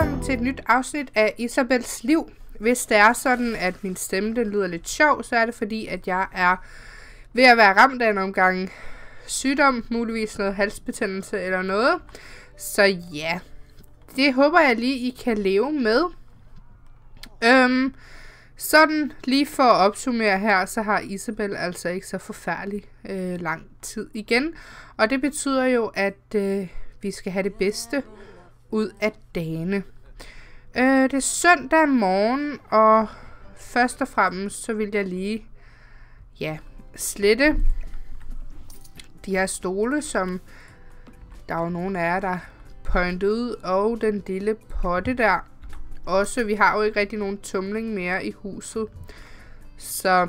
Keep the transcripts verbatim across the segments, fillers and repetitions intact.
velkommen til et nyt afsnit af Isabels liv. Hvis det er sådan, at min stemme den lyder lidt sjov, så er det fordi, at jeg er ved at være ramt af en omgang sygdom, muligvis noget halsbetændelse eller noget. Så ja, det håber jeg lige, I kan leve med. Øhm, sådan lige for at opsummere her, så har Isabel altså ikke så forfærdelig øh, lang tid igen. Og det betyder jo, at øh, vi skal have det bedste ud af dagene. Øh, det er søndag morgen, og først og fremmest så vil jeg lige ja, slette de her stole, som der er jo nogen af jer, der pointet ud, og den lille potte der. Også, vi har jo ikke rigtig nogen tumling mere i huset. Så,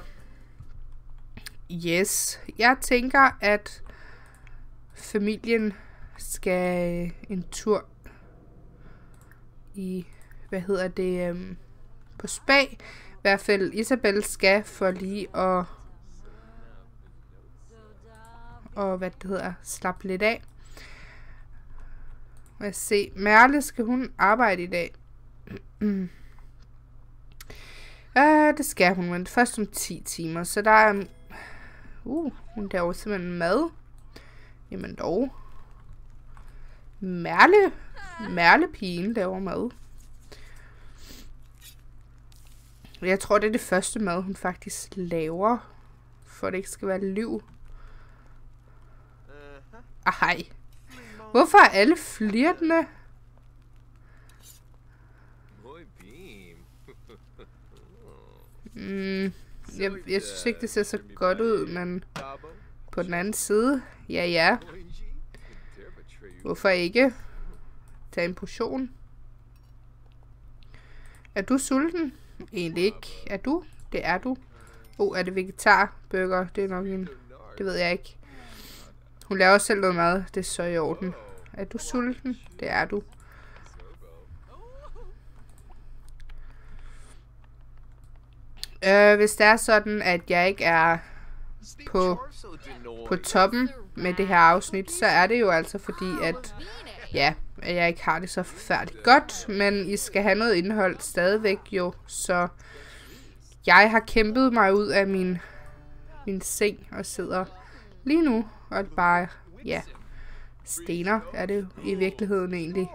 yes. Jeg tænker, at familien skal en tur i, hvad hedder det, øhm, på spa. I hvert fald Isabel skal for lige at, og hvad det hedder, slappe lidt af. Lad os se, Merle, skal hun arbejde i dag? Mm. Uh, det skal hun, men først om ti timer, så der er, uh, hun laver simpelthen mad. Jamen dog. Merle, Merle-pigen laver mad. Jeg tror, det er det første mad, hun faktisk laver, for det ikke skal være liv. Ej. Hvorfor er alle flirtende? Mm, jeg, jeg synes ikke, det ser så godt ud, men på den anden side, ja ja. Hvorfor ikke tage en portion? Er du sulten? Egentlig ikke. Er du? Det er du. Oh, er det vegetarburger? Det er nok en... Det ved jeg ikke. Hun laver selv noget mad. Det er så i orden. Er du sulten? Det er du. Øh, hvis det er sådan, at jeg ikke er på, på toppen med det her afsnit, så er det jo altså fordi, at, ja, at jeg ikke har det så forfærdeligt godt. Men I skal have noget indhold stadigvæk jo, så jeg har kæmpet mig ud af min, min seng og sidder lige nu og bare, ja, stener er det i virkeligheden egentlig.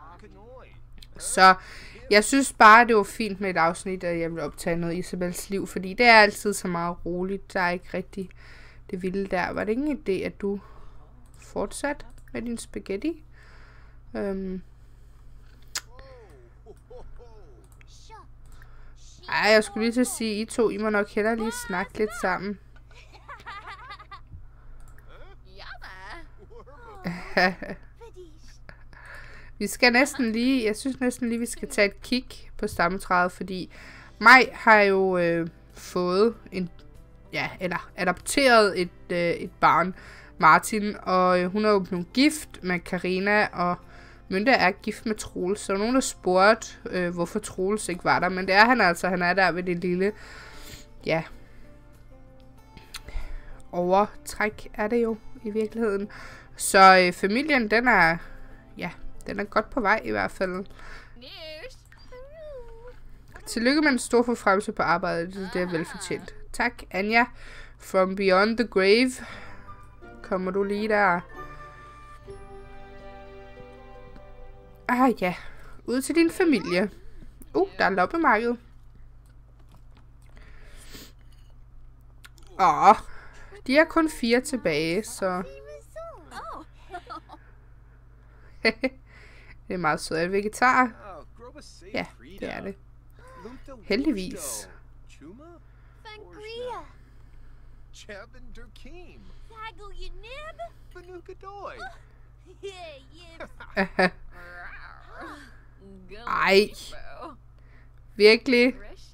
Så jeg synes bare, det var fint med et afsnit, at jeg vil optage noget Isabels liv, fordi det er altid så meget roligt. Der er ikke rigtig det vilde der. Var det ikke en idé, at du fortsat med din spaghetti? Øhm. Ej, jeg skulle lige til at sige, I to, I må nok hellere lige snakke lidt sammen. Vi skal næsten lige, jeg synes næsten lige, vi skal tage et kig på stammetræet, fordi Maj har jo øh, fået en, ja, eller adopteret et, øh, et barn, Martin, og øh, hun er jo blevet gift med Karina, og Mynte er gift med Troels. Så nogen der spurgte, øh, hvorfor Troels ikke var der, men det er han altså, han er der ved det lille, ja, overtræk er det jo i virkeligheden. Så øh, familien, den er, ja, den er godt på vej i hvert fald. Tillykke med en stor forfremmelse på arbejdet. Det er velfortjent. Tak, Anja. From Beyond the Grave. Kommer du lige der? Ah ja. Ud til din familie. Uh, der er loppemarked. Åh. De er kun fire tilbage, så... Det er meget sødt. Er det vegetar? Ja, det er det. Heldigvis. Ej. Virkelig.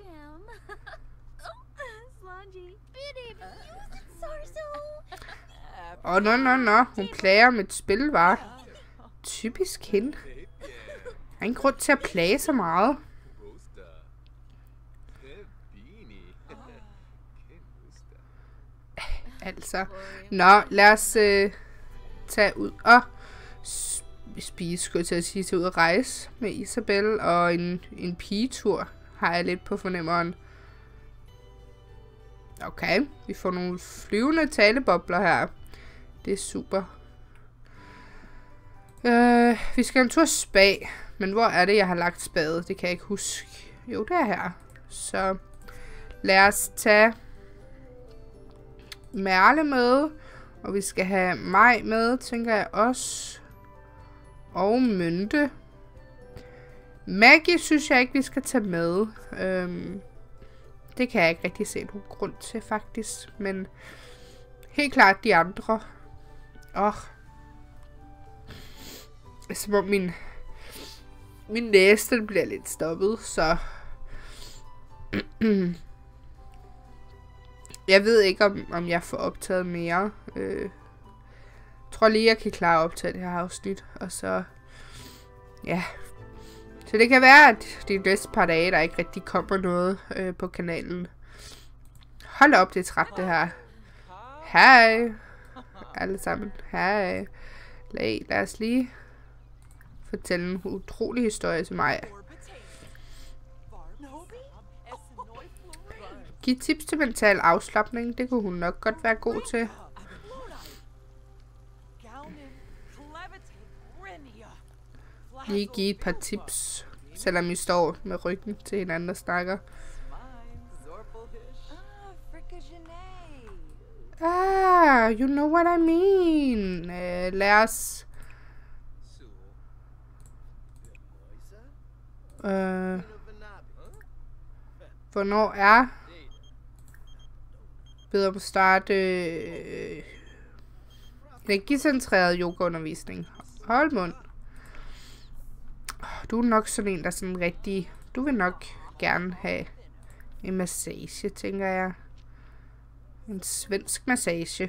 Åh, oh, nå, nå, nå. Hun klager med et spil, var. Typisk hende. Der er ingen grund til at plage så meget. Altså. Nå, lad os øh, tage ud og spise, skulle jeg til at sige, til ud at rejse med Isabel, og en, en pigetur har jeg lidt på fornemmeren. Okay, vi får nogle flyvende talebobler her. Det er super. Øh, vi skal en tur spa, men hvor er det, jeg har lagt spadet? Det kan jeg ikke huske. Jo, det er her. Så lad os tage Merle med, og vi skal have Maj med, tænker jeg også. Og Mynte. Maggie synes jeg ikke, vi skal tage med. Øhm, det kan jeg ikke rigtig se nogen grund til, faktisk. Men helt klart de andre. Åh. Oh. Som om min, min næse bliver lidt stoppet, så... Jeg ved ikke, om, om jeg får optaget mere. Øh, jeg tror lige, jeg kan klare at optage det her afsnit. Og så... Ja. Så det kan være, at de næste par dage, der ikke rigtig kommer noget øh, på kanalen. Hold op, det er træt, det her. Hej. Alle sammen. Hej. Lad, lad os lige fortælle en utrolig historie til mig. Giv tips til mental afslapning. Det kunne hun nok godt være god til. Lige give et par tips, selvom I står med ryggen til hinanden og snakker. Ah, you know what I mean. Uh, lad os... Uh, hvornår er... Bedre på at starte... Øh, energicentreret yogaundervisning. Hold mund. Du er nok sådan en, der er sådan rigtig... Du vil nok gerne have en massage, tænker jeg. En svensk massage.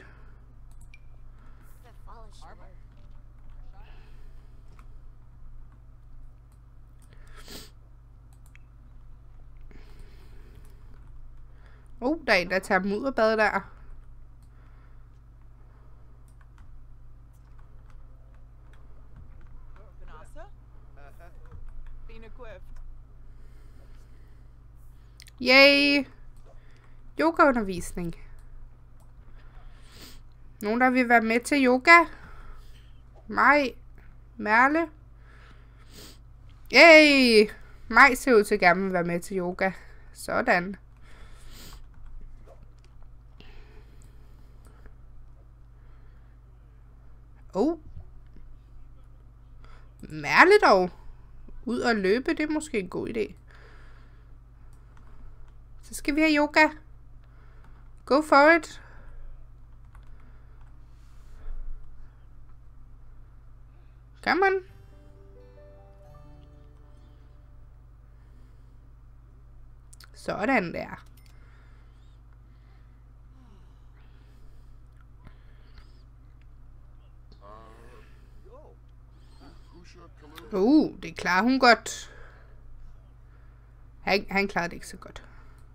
Oh, der er en, der tager mudderbad der. Yay! Yogaundervisning. Nogen, der vil være med til yoga? Maj. Merle. Yay! Maj ser ud til at gerne vil være med til yoga. Sådan. Oh. Merle dog. Ud og løbe, det er måske en god idé. Så skal vi have yoga. Go for it. Come on. Sådan der. Uh, det klarer hun godt. Han, han klarer det ikke så godt.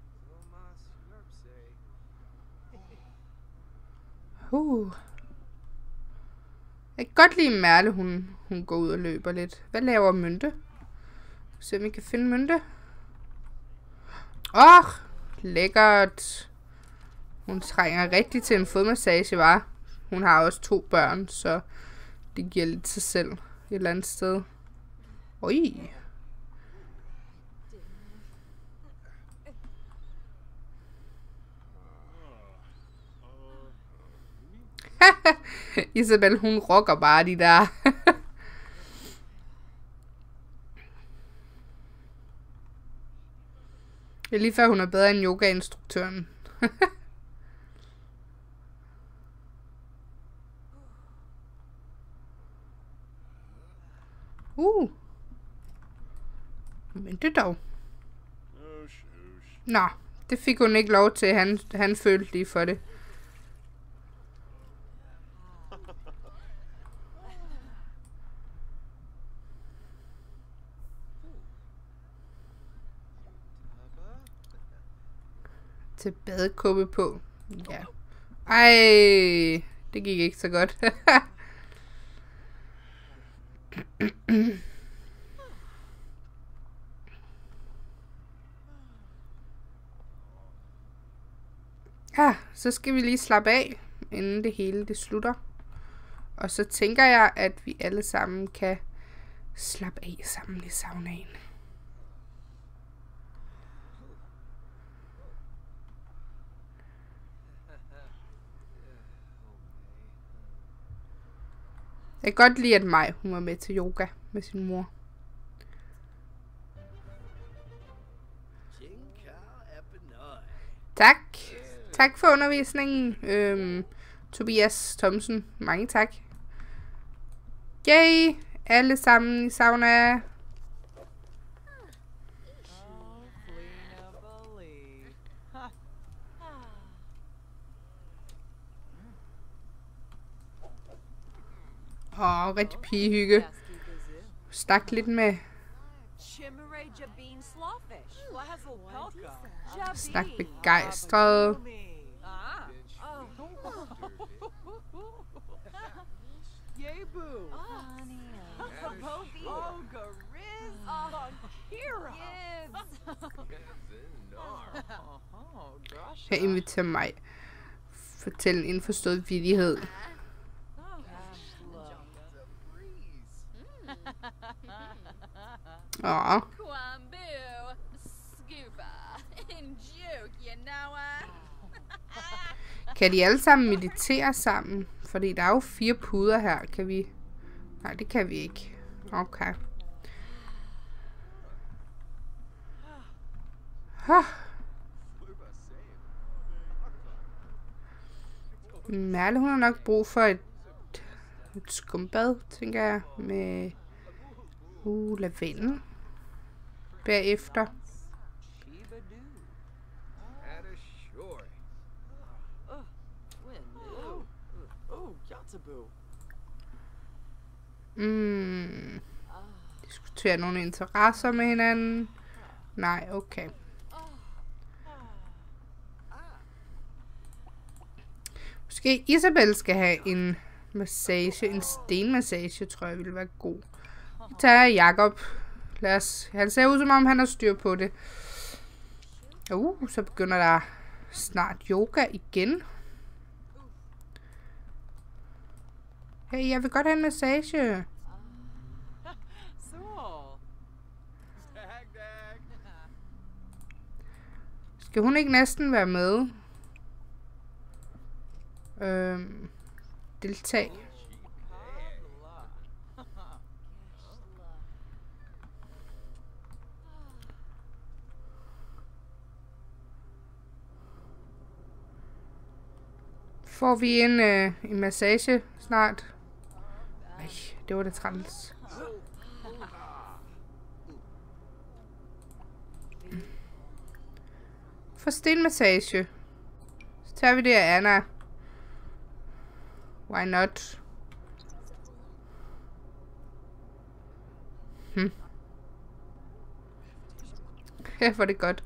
Uh. Jeg kan godt lide Merle, hun, hun går ud og løber lidt. Hvad laver Mynte? Se om vi kan finde Mynte. Åh, oh, lækkert. Hun trænger rigtig til en fodmassage, var. Hun har også to børn, så det giver lidt sig selv et eller andet sted. Oj. Isabel, hun rocker bare de der. Det er lige før, hun er bedre end yogainstruktøren. uh. Men det dog. Nå, det fik hun ikke lov til. Han, han følte lige for det. Til badekåbe på. Ja. Ej, det gik ikke så godt. Ja, så skal vi lige slappe af, inden det hele det slutter. Og så tænker jeg, at vi alle sammen kan slappe af sammen i saunaen. Jeg kan godt lide, at Maj, hun var med til yoga med sin mor. Tak. Tak for undervisningen, øhm, Tobias Thomsen. Mange tak. Yay! Alle sammen i sauna. Åh, oh, rigtig pigehygge. Stak lidt med. Snak begejstret. Jeg inviterer mig. Fortæl en indforstået vittighed. Åh. Kan de alle sammen meditere sammen? Fordi der er jo fire puder her. Kan vi? Nej, det kan vi ikke. Okay. Huh. Merle, hun har nok brug for et, et skumbad, tænker jeg, med uh, lavendel bagefter. Mm. Diskutere nogle interesser med hinanden. Nej, okay. Måske Isabel skal have en massage, en stenmassage, tror jeg ville være god. Vi tager Jakob. Lad os, han ser ud som om han har styr på det. Uh, så begynder der snart yoga igen. Hey, jeg vil godt have en massage. Skal hun ikke næsten være med? Øhm, deltag. Får vi en, øh, en massage snart? Ej, det var det træls. For stenmassage. Så tager vi det af Anna. Why not? Hm. Ja, for det godt.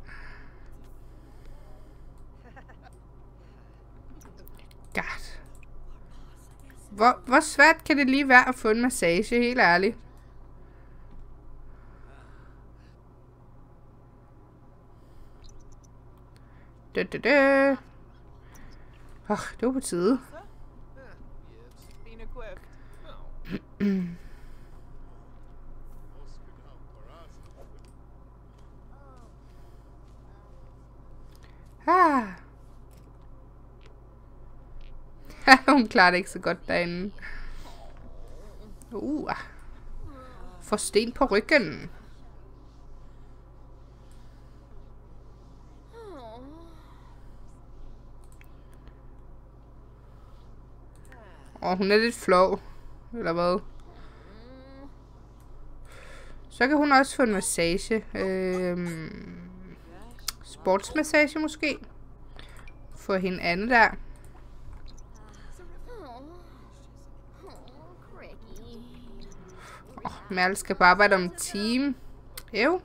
God. Hvor, hvor svært kan det lige være at få en massage, helt ærligt? Dø, dø, dø. Åh, det var på tide. ah. Hun klarer det ikke så godt derinde. Uh. Får sten på ryggen. Og hun er lidt flov. Eller hvad? Så kan hun også få en massage. Øhm, sportsmassage måske. Få hende Anne der. Åh, oh, Merle skal på arbejde om en time. Ew.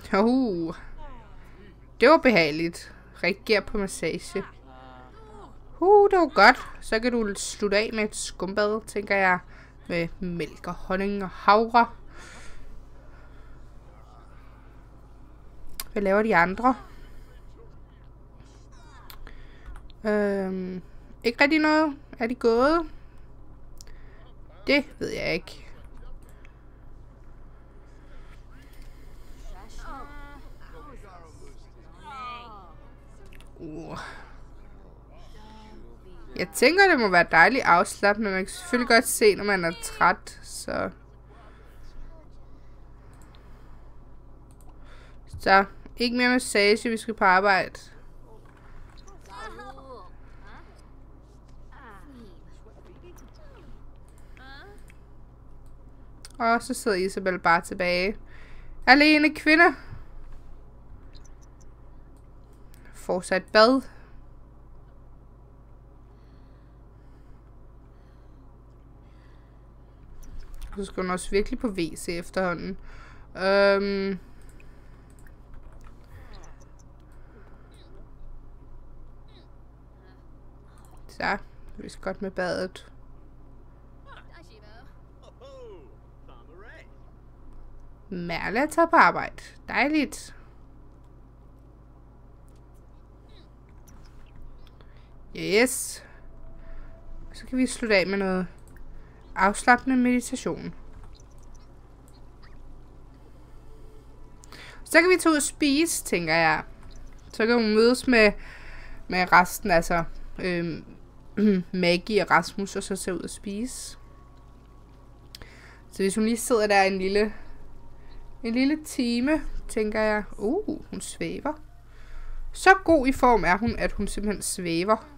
Uh. Det var behageligt. Reager på massage. Uh, det var godt. Så kan du slutte af med et skumbad, tænker jeg. Med mælk og honning og havre. Hvad laver de andre? Øhm, ikke rigtig noget. Er de gået? Det ved jeg ikke. Uh. Jeg tænker, det må være dejligt afslappet, men man kan selvfølgelig godt se, når man er træt, så... Så, ikke mere massage, vi skal på arbejde. Og så sidder Isabel bare tilbage. Alene kvinde. Får sig et bad. Så skal hun også virkelig på W C efterhånden. Øhm. Så, det er vist godt med badet. Merle er taget på arbejde. Dejligt. Yes. Så kan vi slutte af med noget afslappende meditation. Så kan vi tage ud og spise, tænker jeg. Så kan hun mødes med, med resten, altså øhm, Maggie og Rasmus, og så tage ud og spise. Så hvis hun lige sidder der en lille, en lille time, tænker jeg, uh, hun svæver. Så god i form er hun, at hun simpelthen svæver.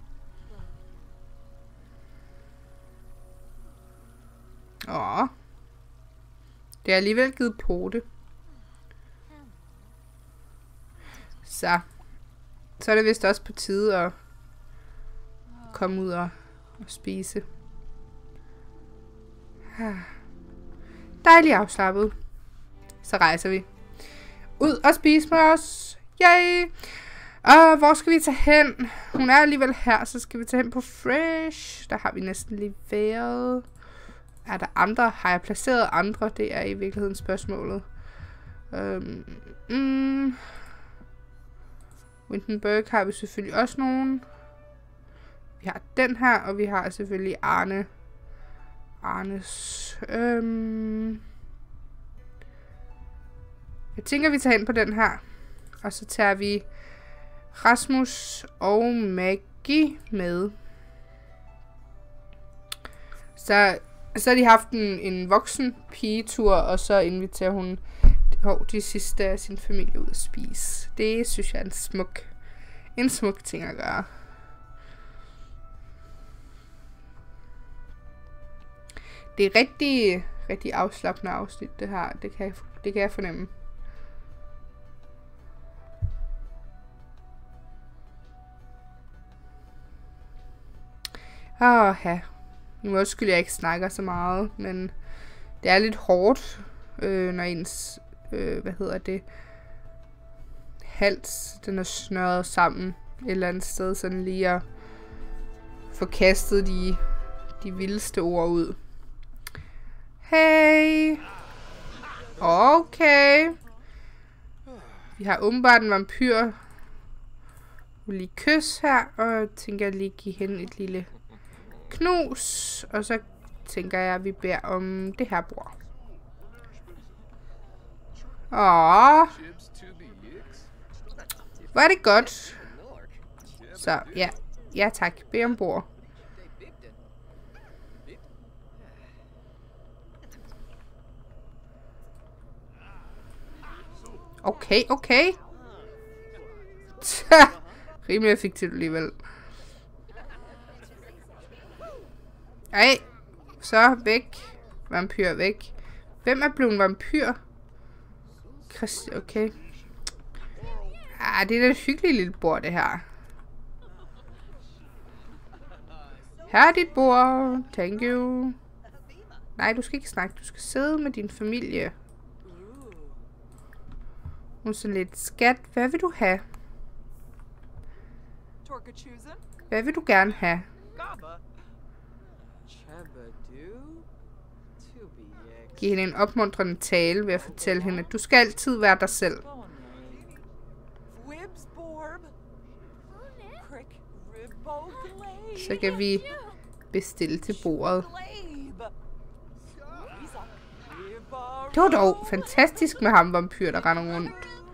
Åh. Det er alligevel givet pote. Så. Så er det vist også på tide at komme ud og, og spise. Dejligt afslappet. Så rejser vi. Ud og spise med os. Yay! Og hvor skal vi tage hen? Hun er alligevel her, så skal vi tage hen på Fresh. Der har vi næsten lige været. Er der andre? Har jeg placeret andre? Det er i virkeligheden spørgsmålet. Øhm, mm. Windenburg har vi selvfølgelig også nogen. Vi har den her, og vi har selvfølgelig Arne. Arnes. Øhm. Jeg tænker, vi tager hen på den her. Og så tager vi Rasmus og Maggie med. Så, så har de haft en, en voksen pigetur, og så inviterer hun oh, de sidste af sin familie ud at spise. Det synes jeg er en smuk, en smuk ting at gøre. Det er rigtig, rigtig afslappende afsnit, det her. Det kan jeg, det kan jeg fornemme. Åh, ja. Nu må undskylde, jeg ikke snakker så meget, men det er lidt hårdt, øh, når ens, øh, hvad hedder det, hals, den er snørret sammen et eller andet sted, sådan lige at få kastet de, de vildeste ord ud. Hey! Okay. Vi har åbenbart en vampyr. Jeg vil lige kysse her, og jeg tænker jeg lige give hende et lille knus. Og så tænker jeg, at vi beder om det her bord. Åh. Hvor er det godt. Så, ja. Ja tak, bed om bord. Okay, okay. Tja, rimelig effektivt alligevel. Ej, så væk. Vampyr væk. Hvem er blevet vampyr? Christi, okay. Ah, det er da et hyggeligt lille bord, det her. Her er dit bord. Thank you. Nej, du skal ikke snakke. Du skal sidde med din familie. Hun er sådan lidt, skat, hvad vil du have? Hvad vil du gerne have? Giv hende en opmuntrende tale ved at fortælle hende, at du skal altid være dig selv. Så kan vi bestille til bordet. Det var dog fantastisk med ham vampyr, der render rundt.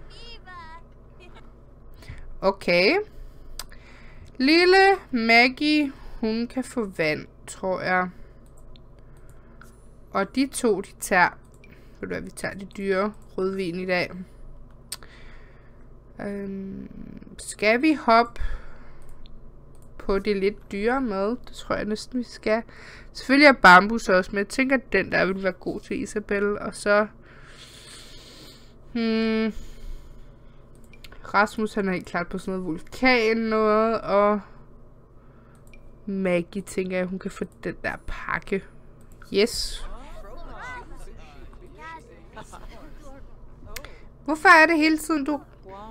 Okay. Lille Maggie, hun kan få vand, tror jeg. Og de to, de tager... Ved du hvad, vi tager de dyre rødvin i dag. Øhm, skal vi hoppe på det lidt dyre mad? Det tror jeg næsten, vi skal. Selvfølgelig er bambus også, men jeg tænker, at den der vil være god til Isabel. Og så... Hmm, Rasmus, han er helt klart på sådan noget vulkan noget. Og Maggie, tænker jeg, hun kan få den der pakke. Yes. Hvorfor er det hele tiden, du...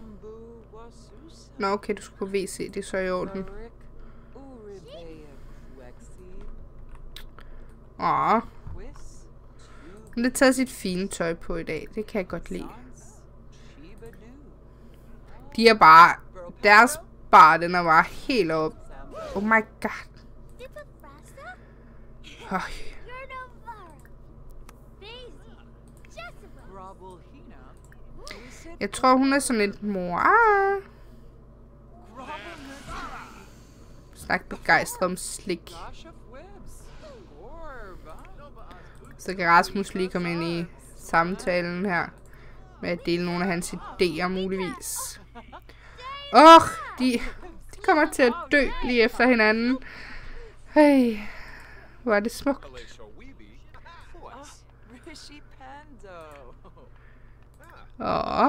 Nå, okay, du skal på W C. Det er så i orden. Åh. Hun har taget sit fine tøj på i dag. Det kan jeg godt lide. De er bare... Deres bar, den er bare helt op. Oh my god. Øj. Jeg tror, hun er sådan lidt mor. Ah. Snak begejstret om slik. Så kan Rasmus lige komme ind i samtalen her. Med at dele nogle af hans idéer muligvis. Åh, oh, de, de kommer til at dø lige efter hinanden. Hey, hvor er det smukt. Åh.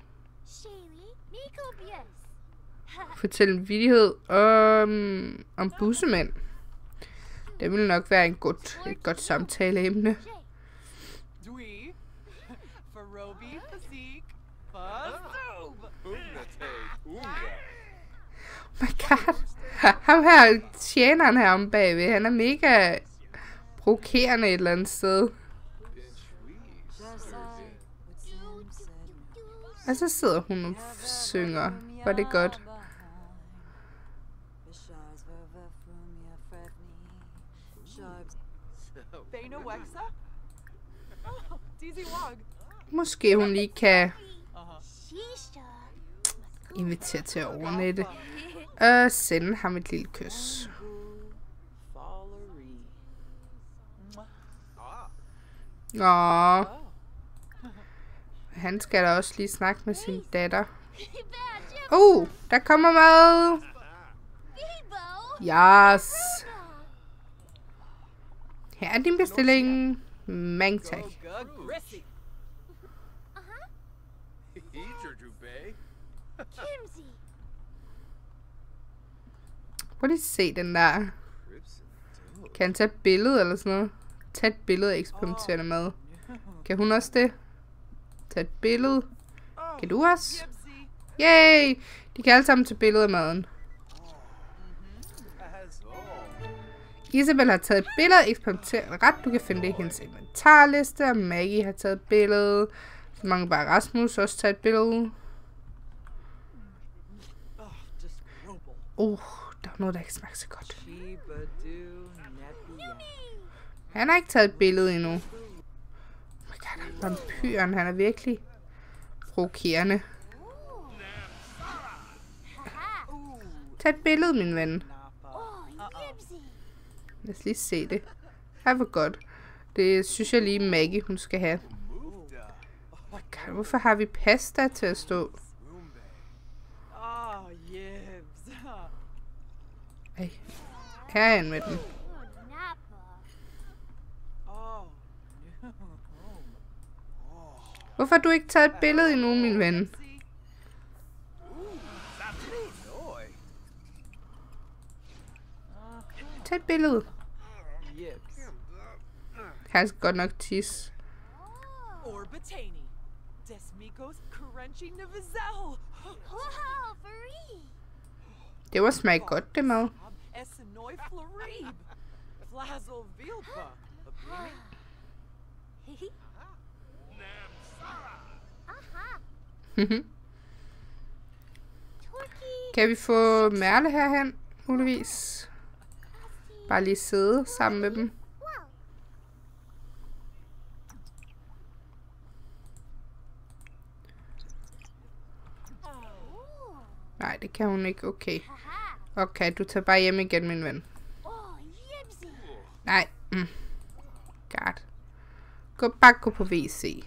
Fortæl en vittighed om, om bussemænd. Det ville nok være en god, et godt samtaleemne. Oh my god. Ham her, tjeneren her om bagved, han er mega provokerende et eller andet sted. Og så sidder hun og synger. Var det godt? Måske hun lige kan invitere til at overnatte. Og sende ham et lille kys. Åh. Han skal da også lige snakke med sin datter. Uh, der kommer mad. Yes. Her er din bestilling. Mange tak. Prøv lige at se den der. Kan han tage et billede eller sådan noget? Tag et billede af eksperimenterende mad. Kan hun også det? Tag et billede. Kan du også? Yay! De kan alle sammen tage billede af maden. Isabel har taget et billede af eksperimenterende ret. Du kan finde det i hendes inventarliste. Og Maggie har taget et billede. Så mange bare Rasmus også taget et billede. Uh, der er noget, der ikke smager så godt. Han har ikke taget et billede endnu. Oh my god, vampyren, han er virkelig provokerende. Tag et billede, min ven. Lad os lige se det. Ej, hvor godt. Det synes jeg lige Maggie, hun skal have. Oh my god, hvorfor har vi pasta til at stå? Ej, her er en med den. Hvorfor har du ikke taget et billede endnu, min ven? Tag et billede. Han skal godt nok tisse. Det var smagt godt, det mad. Kan vi få Merle herhen, muligvis? Bare lige sidde sammen med dem. Nej, det kan hun ikke. Okay. Okay, du tager bare hjem igen, min ven. Nej. Mm. God. Gå bare gå på W C.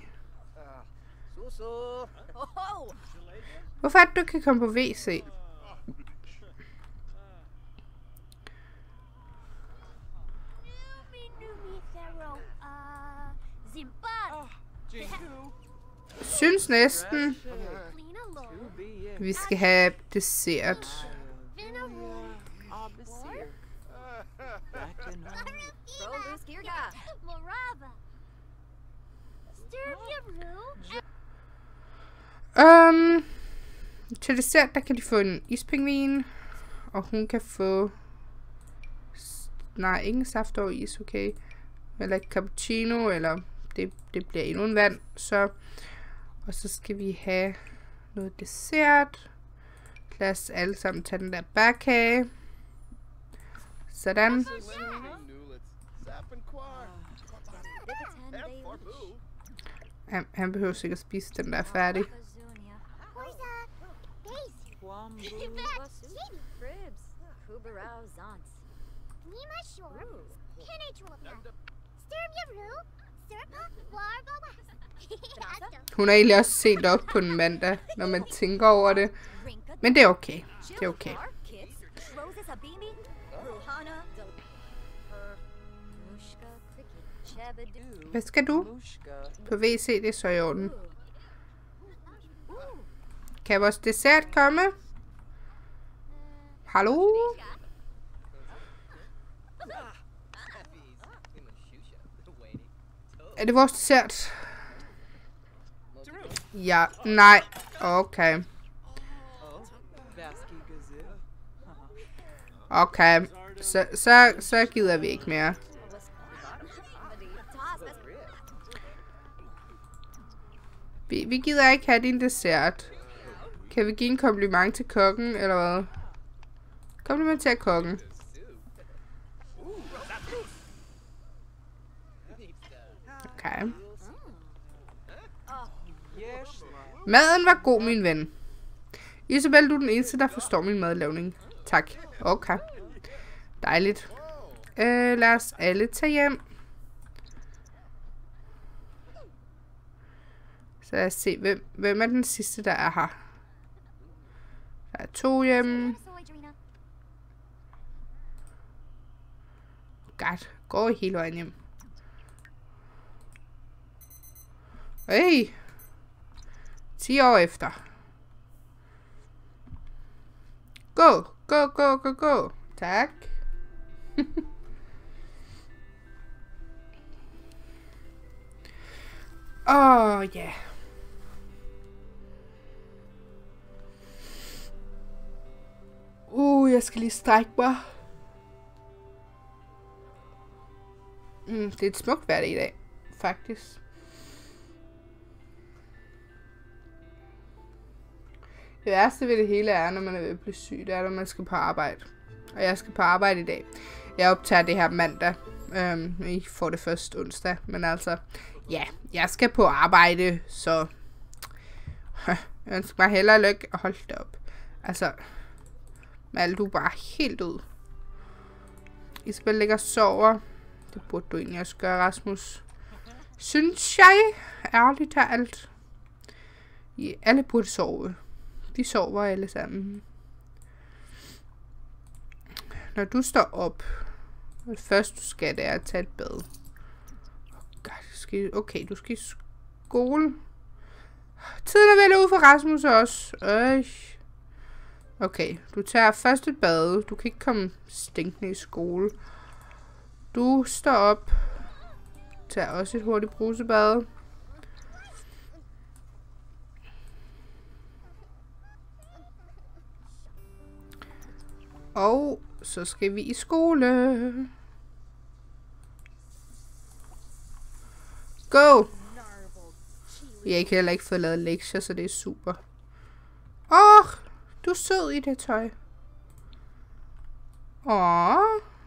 Hvorfor er det, du kan komme på W C? Synes næsten, vi skal have dessert. Um, til dessert, der kan de få en ispingvin, og hun kan få... Nej, ingen saft over is, okay. Eller cappuccino, eller det, det bliver endnu en vand, så... Og så skal vi have noget dessert. Lad os alle sammen tage den der bærkage. Sådan. Han, han behøver sikkert spise den der er færdig. Hun har egentlig også set op på en mandag, når man tænker over det. Men det er okay. Det er okay. Hvad skal du? På W C, det er så i orden. Kan vores dessert komme? Hallo? Er det vores dessert? Ja, nej. Okay. Okay. Så, så, så gider vi ikke mere. Vi, vi gider ikke have din dessert. Kan vi give en kompliment til kokken, eller hvad? Kompliment til kokken. Okay. Maden var god, min ven. Isabel, du er den eneste, der forstår min madlavning. Tak. Okay. Dejligt. Øh, lad os alle tage hjem. Så lad os se, hvem, hvem er den sidste, der er her. Der er to hjemme. Godt. Går hele vejen hjem. Hey. ti år efter. Gå. Gå, gå, gå, gå. Tak. Åh, oh, ja. Yeah. Uh, jeg skal lige strække mig. Mm, det er et smukt vejr i dag, faktisk. Det værste ved det hele er, når man er ved at blive syg, det er, når man skal på arbejde. Og jeg skal på arbejde i dag. Jeg optager det her mandag. Øhm, I får det først onsdag. Men altså, ja, jeg skal på arbejde, så... Jeg ønsker mig hellere lykke og holde det op. Altså, Mal, du er bare helt ud. Isabel ligger og sover. Det burde du egentlig også gøre, Rasmus. Synes jeg, ærligt talt. Ja, alle burde sove. De sover alle sammen. Når du står op, det første du skal, det er at tage et bad. Okay, du skal i skole. Tiden er vel ude for Rasmus også. Øj. Okay, du tager først et bad. Du kan ikke komme stinkende i skole. Du står op. Tager også et hurtigt brusebad. Og så skal vi i skole. Go! Jeg kan heller ikke få lavet lektier, så det er super. Åh, oh, du er sød i det tøj. Åh.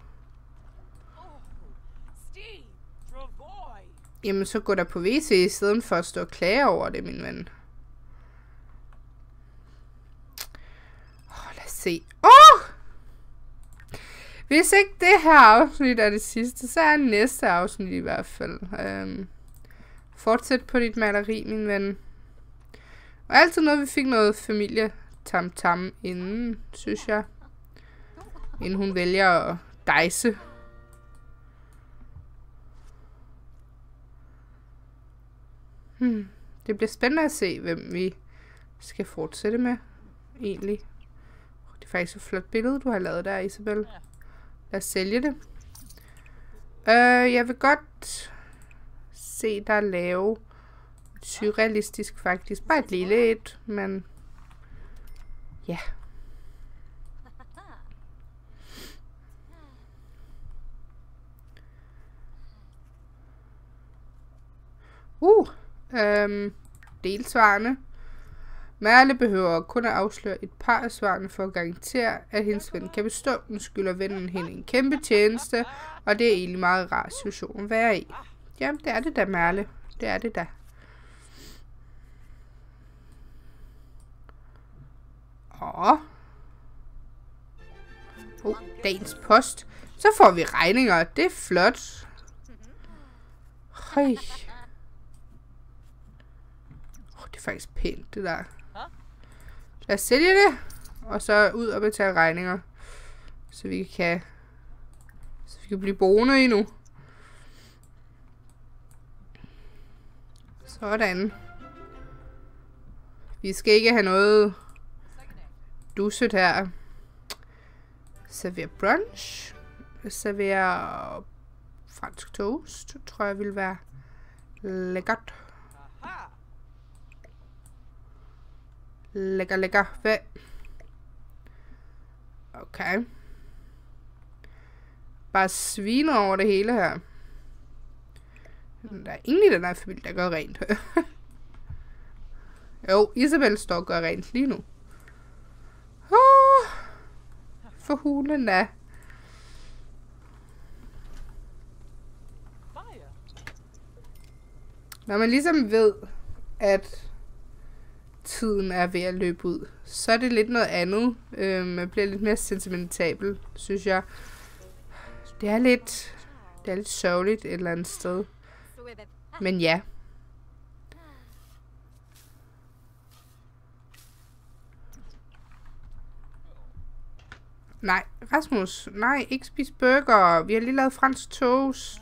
Jamen, så gå der på W C i stedet for at stå og klage over det, min ven. Åh, oh, lad os se. Åh! Oh! Hvis ikke det her afsnit er det sidste, så er næste afsnit i hvert fald. Øhm, fortsæt på dit maleri, min ven. Og altid noget, vi fik noget familie tam tam inden, synes jeg. Inden hun vælger at dejse. Hmm. Det bliver spændende at se, hvem vi skal fortsætte med, egentlig. Det er faktisk et flot billede, du har lavet der, Isabel. Lad os sælge det. Uh, jeg vil godt se dig lave surrealistisk faktisk. Bare et lille et, men ja. Uh, øhm, delsvarene. Merle behøver kun at afsløre et par af svarene for at garantere, at hendes ven kan bestå. Nu skylder vennen hende en kæmpe tjeneste, og det er egentlig meget rar situation at være i. Jamen, det er det da, Merle. Det er det da. Åh. Oh, dagens post. Så får vi regninger. Det er flot. Høj. Oh, det er faktisk pænt, det der. Lad os sælge det. Og så ud og betale regninger. Så vi kan... Så vi kan blive boende endnu. Sådan. Vi skal ikke have noget dusset her. Server brunch. Server fransk toast. Tror jeg vil være lækkert. Lækker, lækker. Hvad? Okay. Bare sviner over det hele her. Der er ingen i den her familie, der gør rent. Jo, Isabel står og gør rent lige nu. Oh, for hulen da. Når man ligesom ved, at tiden er ved at løbe ud, så er det lidt noget andet. Øh, man bliver lidt mere sentimentabel, synes jeg. Det er lidt, det er lidt sørgeligt et eller andet sted. Men ja. Nej, Rasmus. Nej, ikke spise burger. Vi har lige lavet fransk toast.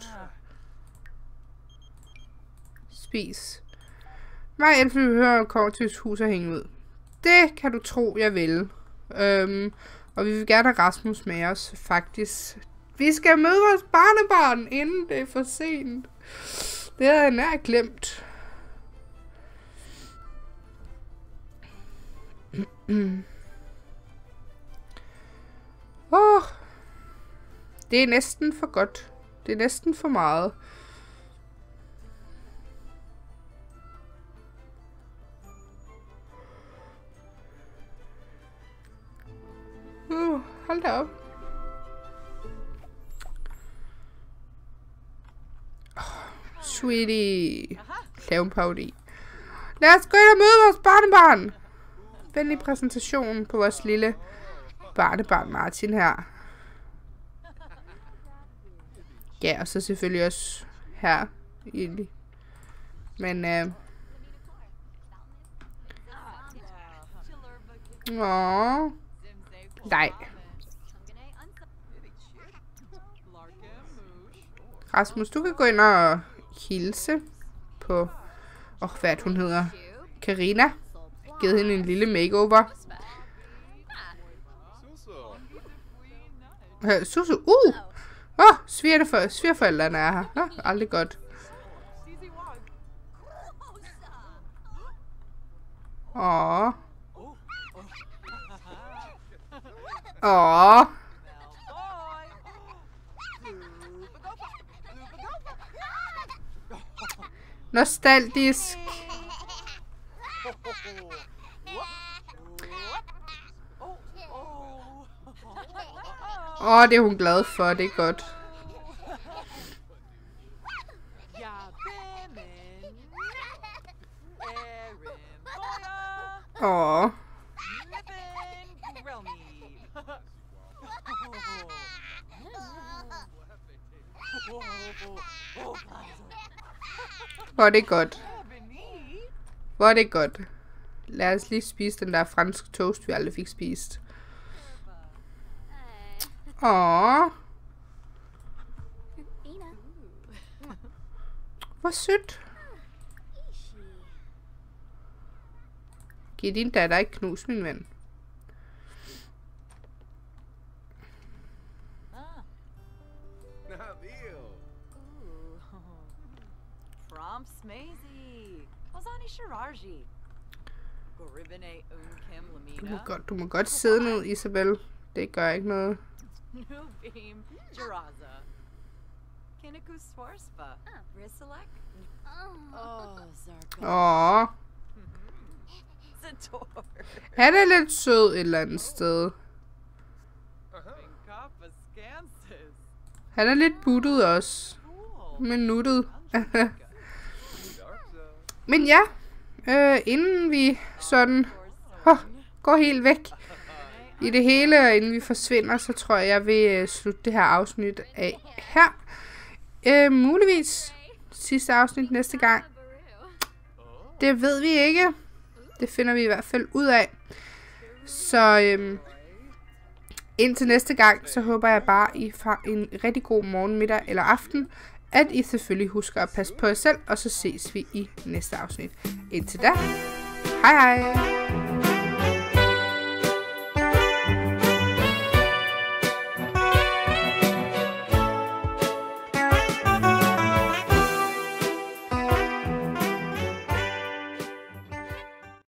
Spis. Hver elfly hører kommer til et hus og hænge ud. Det kan du tro, jeg vil. Øhm, og vi vil gerne have Rasmus med os, faktisk. Vi skal møde vores barnebarn, inden det er for sent. Det havde jeg nær glemt. Åh, oh, det er næsten for godt. Det er næsten for meget. Uh, hold da op. Oh, sweetie. Lav en parodi. Lad os gå ind og møde vores barnebarn. Venlig præsentation på vores lille barnebarn Martin her. Ja, og så selvfølgelig også her egentlig. Men øh... Åh. Nej. Rasmus, du kan gå ind og hilse på... Åh, oh, hvad hun hedder? Karina. Jeg har givet hende en lille makeover. Øh, Susu. Uh! Åh, oh, svigerfor, svigerforældrene er her. Nå, aldrig godt. Åh. Åh. Nostalgisk. Åh, det er hun glad for, det er godt. Åh. Hvor er det godt. Hvor er det godt. Lad os lige spise den der franske toast, vi aldrig fik spist. Åh. Hvor sødt. Giv din datter ikke knus, min ven. Du må godt, du må godt sidde ned, Isabel. Det gør ikke noget. Åh. Han er lidt sød et eller andet sted. Han er lidt buttet også. Men nuttet. Men ja. Øh, inden vi sådan oh, går helt væk i det hele, og inden vi forsvinder, så tror jeg, jeg vil uh, slutte det her afsnit af her. Øh, muligvis sidste afsnit næste gang. Det ved vi ikke. Det finder vi i hvert fald ud af. Så øhm, indtil næste gang, så håber jeg bare, I får en rigtig god morgen, middag eller aften. At I selvfølgelig husker at passe på jer selv, og så ses vi i næste afsnit. Indtil da, hej hej!